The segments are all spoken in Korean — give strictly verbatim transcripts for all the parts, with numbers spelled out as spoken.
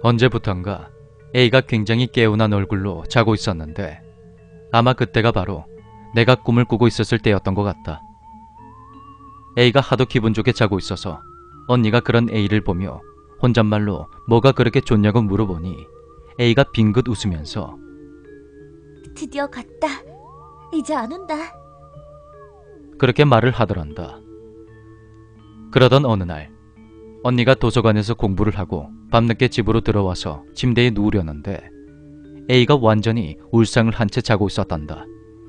언제부턴가 A가 굉장히 개운한 얼굴로 자고 있었는데 아마 그때가 바로 내가 꿈을 꾸고 있었을 때였던 것 같다. A가 하도 기분 좋게 자고 있어서 언니가 그런 A를 보며 혼잣말로 뭐가 그렇게 좋냐고 물어보니 A가 빙긋 웃으면서 드디어 갔다. 이제 안 온다. 그렇게 말을 하더란다. 그러던 어느 날 언니가 도서관에서 공부를 하고 밤늦게 집으로 들어와서 침대에 누우려는데 A가 완전히 울상을 한 채 자고 있었단다.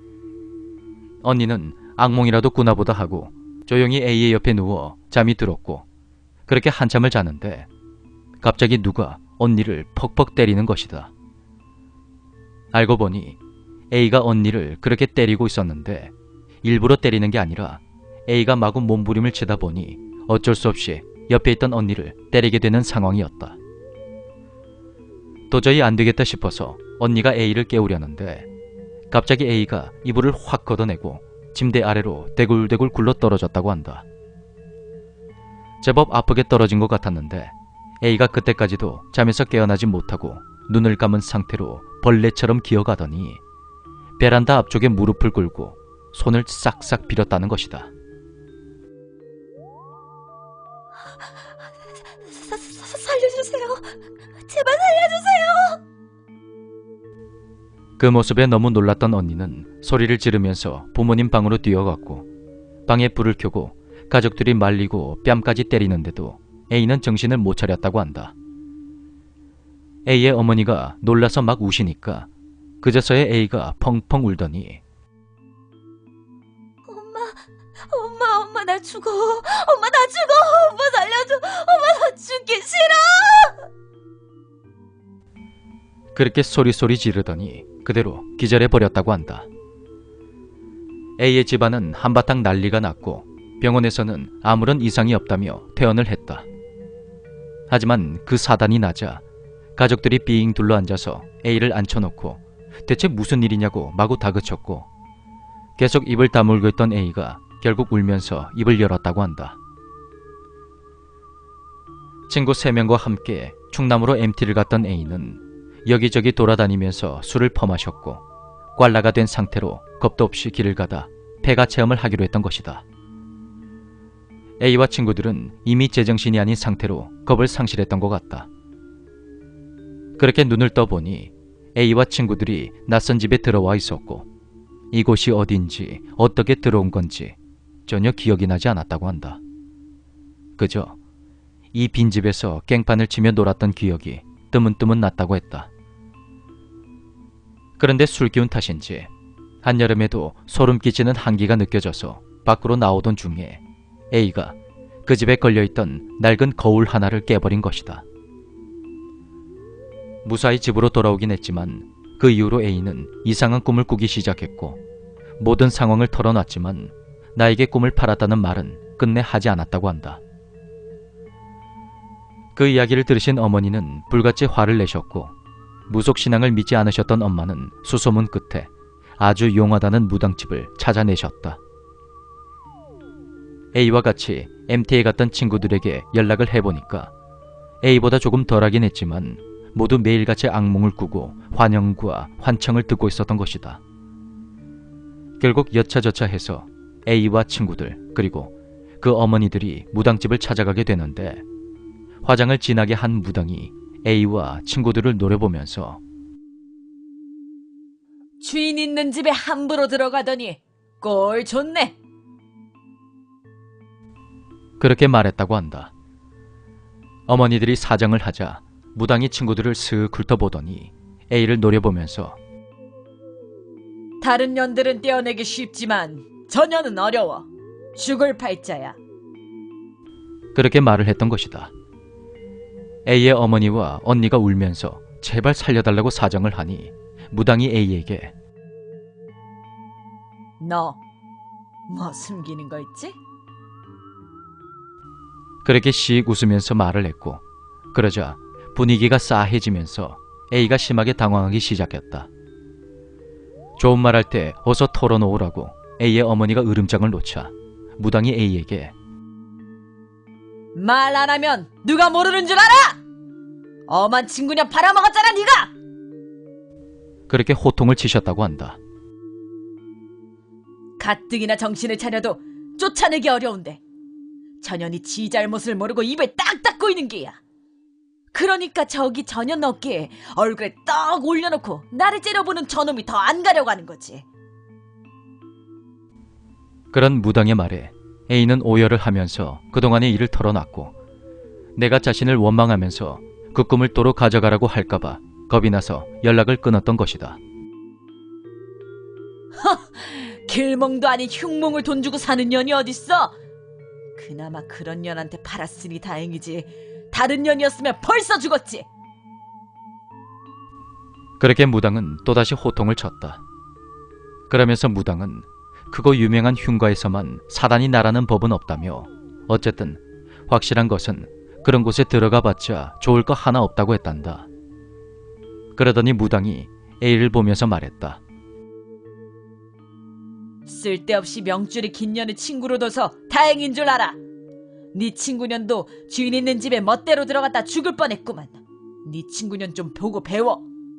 언니는 악몽이라도 꾸나보다 하고 조용히 A의 옆에 누워 잠이 들었고 그렇게 한참을 자는데 갑자기 누가 언니를 퍽퍽 때리는 것이다. 알고 보니 A가 언니를 그렇게 때리고 있었는데 일부러 때리는 게 아니라 A가 마구 몸부림을 치다 보니 어쩔 수 없이 옆에 있던 언니를 때리게 되는 상황이었다. 도저히 안 되겠다 싶어서 언니가 A를 깨우려는데 갑자기 A가 이불을 확 걷어내고 침대 아래로 대굴대굴 굴러 떨어졌다고 한다. 제법 아프게 떨어진 것 같았는데 A가 그때까지도 잠에서 깨어나지 못하고 눈을 감은 상태로 벌레처럼 기어가더니 베란다 앞쪽에 무릎을 꿇고 손을 싹싹 빌었다는 것이다. 사, 사, 살려주세요. 제발 살려주세요. 그 모습에 너무 놀랐던 언니는 소리를 지르면서 부모님 방으로 뛰어갔고 방에 불을 켜고 가족들이 말리고 뺨까지 때리는데도 A는 정신을 못 차렸다고 한다. A의 어머니가 놀라서 막 우시니까 그제서야 A가 펑펑 울더니 엄마, 엄마, 엄마 나 죽어. 엄마 나 죽어. 엄마 살려줘. 엄마 나 죽기 싫어. 그렇게 소리소리 지르더니 그대로 기절해버렸다고 한다. A의 집안은 한바탕 난리가 났고 병원에서는 아무런 이상이 없다며 퇴원을 했다. 하지만 그 사단이 나자 가족들이 빙 둘러앉아서 A를 앉혀놓고 대체 무슨 일이냐고 마구 다그쳤고 계속 입을 다물고 있던 A가 결국 울면서 입을 열었다고 한다. 친구 세 명과 함께 충남으로 엠티를 갔던 A는 여기저기 돌아다니면서 술을 퍼마셨고 꽐라가 된 상태로 겁도 없이 길을 가다 폐가 체험을 하기로 했던 것이다. A와 친구들은 이미 제정신이 아닌 상태로 겁을 상실했던 것 같다. 그렇게 눈을 떠보니 A와 친구들이 낯선 집에 들어와 있었고 이곳이 어딘지 어떻게 들어온 건지 전혀 기억이 나지 않았다고 한다. 그저 이 빈집에서 깽판을 치며 놀았던 기억이 뜨문뜨문 났다고 했다. 그런데 술기운 탓인지 한여름에도 소름 끼치는 한기가 느껴져서 밖으로 나오던 중에 A가 그 집에 걸려있던 낡은 거울 하나를 깨버린 것이다. 무사히 집으로 돌아오긴 했지만 그 이후로 A는 이상한 꿈을 꾸기 시작했고 모든 상황을 털어놨지만 나에게 꿈을 팔았다는 말은 끝내 하지 않았다고 한다. 그 이야기를 들으신 어머니는 불같이 화를 내셨고 무속신앙을 믿지 않으셨던 엄마는 수소문 끝에 아주 용하다는 무당집을 찾아내셨다. A와 같이 엠티에 갔던 친구들에게 연락을 해보니까 A보다 조금 덜하긴 했지만 모두 매일같이 악몽을 꾸고 환영과 환청을 듣고 있었던 것이다. 결국 여차저차해서 A와 친구들 그리고 그 어머니들이 무당집을 찾아가게 되는데 화장을 진하게 한 무당이 A와 친구들을 노려보면서 주인 있는 집에 함부로 들어가더니 꼴 좋네. 그렇게 말했다고 한다. 어머니들이 사정을 하자 무당이 친구들을 슥 훑어보더니 A를 노려보면서 다른 년들은 떼어내기 쉽지만 저 년은 어려워. 죽을 팔자야. 그렇게 말을 했던 것이다. A의 어머니와 언니가 울면서 제발 살려달라고 사정을 하니 무당이 A에게 너 뭐 숨기는 거 있지? 그렇게 씩 웃으면서 말을 했고 그러자 분위기가 싸해지면서 A가 심하게 당황하기 시작했다. 좋은 말 할 때 어서 털어놓으라고 A의 어머니가 으름장을 놓자 무당이 A에게 말 안 하면 누가 모르는 줄 알아? 엄한 친구년 팔아먹었잖아 네가! 그렇게 호통을 치셨다고 한다. 가뜩이나 정신을 차려도 쫓아내기 어려운데 전현이 지 잘못을 모르고 입을 딱 닫고 있는 게야. 그러니까 저기 전현 어깨에 얼굴에 떡 올려놓고 나를 째려보는 저놈이 더 안 가려고 하는 거지. 그런 무당의 말에 A는 오열을 하면서 그동안의 일을 털어놨고 내가 자신을 원망하면서 그 꿈을 도로 가져가라고 할까봐 겁이 나서 연락을 끊었던 것이다. 길몽도 아닌 흉몽을 돈 주고 사는 년이 어딨어? 그나마 그런 년한테 팔았으니 다행이지. 다른 년이었으면 벌써 죽었지. 그렇게 무당은 또다시 호통을 쳤다. 그러면서 무당은 그거 유명한 흉가에서만 사단이 나라는 법은 없다며 어쨌든 확실한 것은 그런 곳에 들어가 봤자 좋을 거 하나 없다고 했단다. 그러더니 무당이 A를 보면서 말했다. 쓸데없이 명줄이 긴 년을 친구로 둬서 다행인 줄 알아. 네 친구년도 주인 있는 집에 멋대로 들어갔다 죽을 뻔했구만. 네 친구년 좀 보고 배워.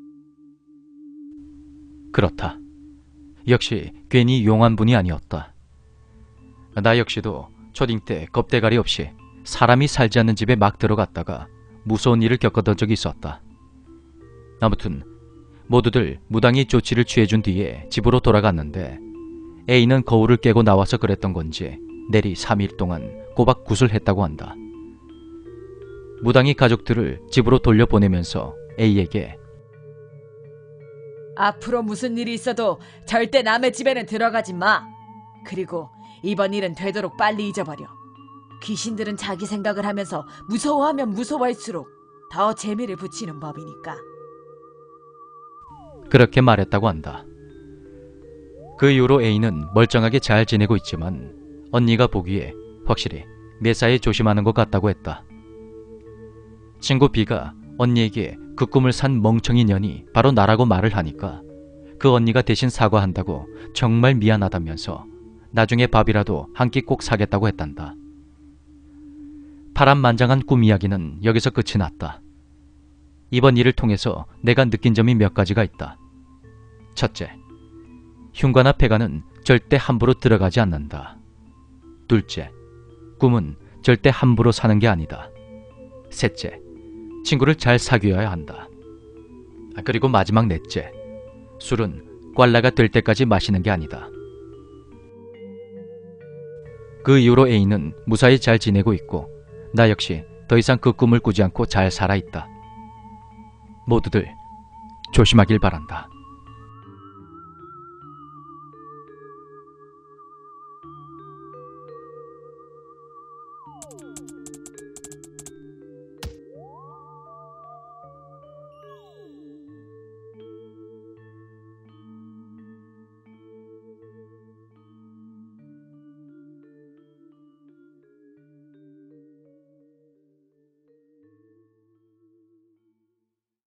그렇다. 역시 괜히 용한 분이 아니었다. 나 역시도 초딩 때 겁대가리 없이 사람이 살지 않는 집에 막 들어갔다가 무서운 일을 겪었던 적이 있었다. 아무튼 모두들 무당이 조치를 취해준 뒤에 집으로 돌아갔는데 A는 거울을 깨고 나와서 그랬던 건지 내리 삼 일 동안 꼬박 구슬했다고 한다. 무당이 가족들을 집으로 돌려보내면서 A에게 앞으로 무슨 일이 있어도 절대 남의 집에는 들어가지 마. 그리고 이번 일은 되도록 빨리 잊어버려. 귀신들은 자기 생각을 하면서 무서워하면 무서워할수록 더 재미를 붙이는 법이니까. 그렇게 말했다고 한다. 그 이후로 A는 멀쩡하게 잘 지내고 있지만 언니가 보기에 확실히 매사에 조심하는 것 같다고 했다. 친구 B가 언니에게 그 꿈을 산 멍청이 년이 바로 나라고 말을 하니까 그 언니가 대신 사과한다고 정말 미안하다면서 나중에 밥이라도 한 끼 꼭 사겠다고 했단다. 파란만장한 꿈 이야기는 여기서 끝이 났다. 이번 일을 통해서 내가 느낀 점이 몇 가지가 있다. 첫째, 흉가나 폐가는 절대 함부로 들어가지 않는다. 둘째, 꿈은 절대 함부로 사는 게 아니다. 셋째, 친구를 잘 사귀어야 한다. 그리고 마지막 넷째, 술은 꽐라가 될 때까지 마시는 게 아니다. 그 이후로 A는 무사히 잘 지내고 있고 나 역시 더 이상 그 꿈을 꾸지 않고 잘 살아있다. 모두들 조심하길 바란다.